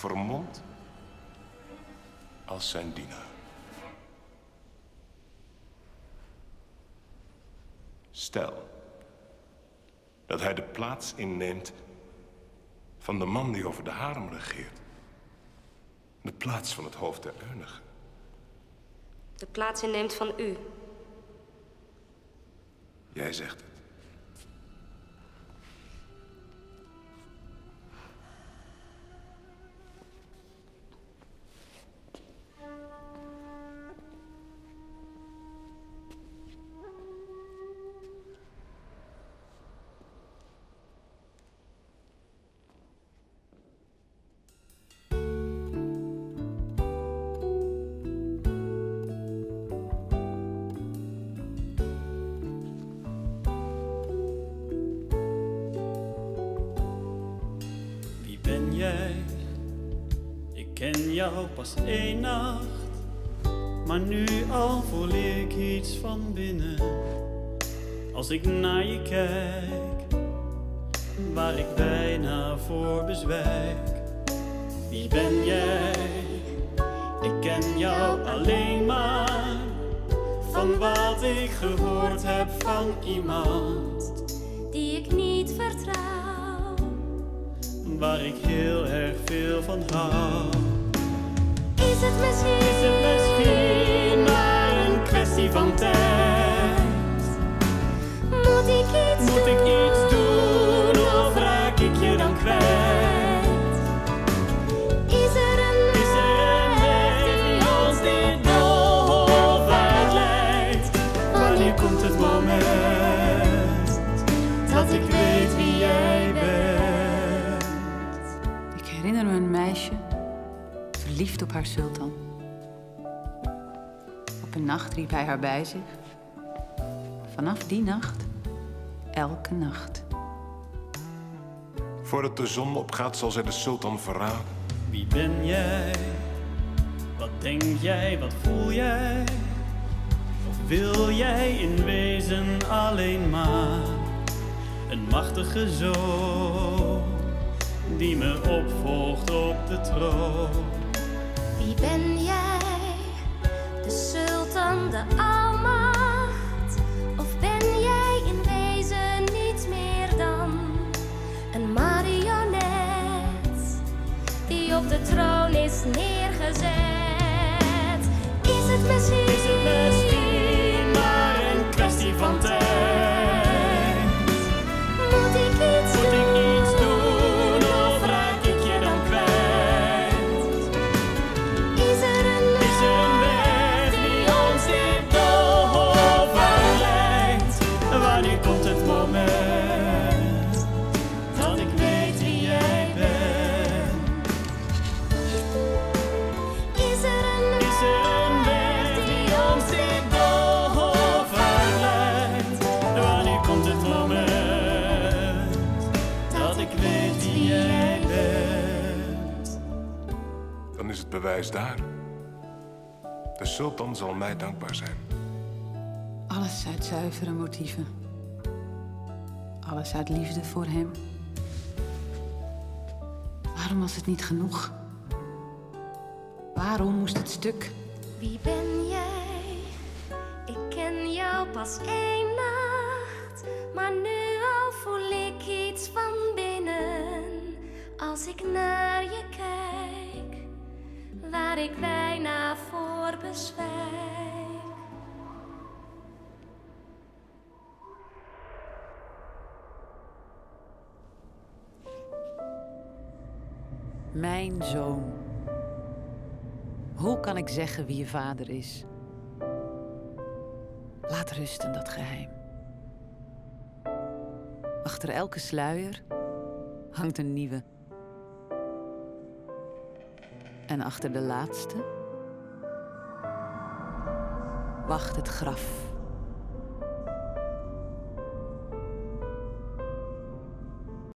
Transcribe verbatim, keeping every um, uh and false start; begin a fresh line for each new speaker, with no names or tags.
vermomd als zijn dienaar. Stel dat hij de plaats inneemt van de man die over de harem regeert. De plaats van het hoofd der eunuchen.
De plaats inneemt van u.
Jij zegt het.
Ben jij? Ik ken jou pas één nacht, maar nu al voel ik iets van binnen. Als ik naar je kijk, waar ik bijna voor bezwijk. Wie ben jij? Ik ken jou alleen maar van wat ik gehoord heb van iemand
die ik niet vertrouw,
waar ik heel erg veel van hou.
Is het misschien,
Is het misschien maar een kwestie van tijd?
Moet ik iets
Moet
doen?
ik iets doen of raak ik je dan kwijt?
Is er een
Is er een weg die ons dit doolhof leidt? Wanneer komt het moment dat ik weet wie jij bent?
Ik herinner me een meisje, verliefd op haar sultan. Op een nacht riep hij haar bij zich. Vanaf die nacht, elke nacht.
Voordat de zon opgaat zal zij de sultan verraden.
Wie ben jij? Wat denk jij? Wat voel jij? Of wil jij in wezen alleen maar een machtige zoon die me opvolgt op de troon?
Wie ben jij? De sultan, de almacht? Of ben jij in wezen niets meer dan een marionet die op de troon is neergezet? Is het misschien,
Is het misschien maar een kwestie van tijd?
Moet ik iets
Moet ik
doen?
iets doen of raak ik je dan kwijt?
Is er een
Is er een weg die ons dit doolhof leidt? Wanneer komt het moment dat ik weet wie jij bent?
Is er een
Is er een weg die ons dit doolhof leidt? Wanneer komt het moment dat ik weet wie jij bent?
Dan is het bewijs daar. De sultan zal mij dankbaar zijn.
Alles uit zuivere motieven. Alles uit liefde voor hem. Waarom was het niet genoeg? Waarom moest het stuk?
Wie ben jij? Ik ken jou pas één nacht, maar nu al voel ik iets van binnen. Als ik naar je kijk, waar ik bijna voor bezwijk.
Mijn zoon. Hoe kan ik zeggen wie je vader is? Laat rusten dat geheim. Achter elke sluier hangt een nieuwe. En achter de laatste wacht het graf.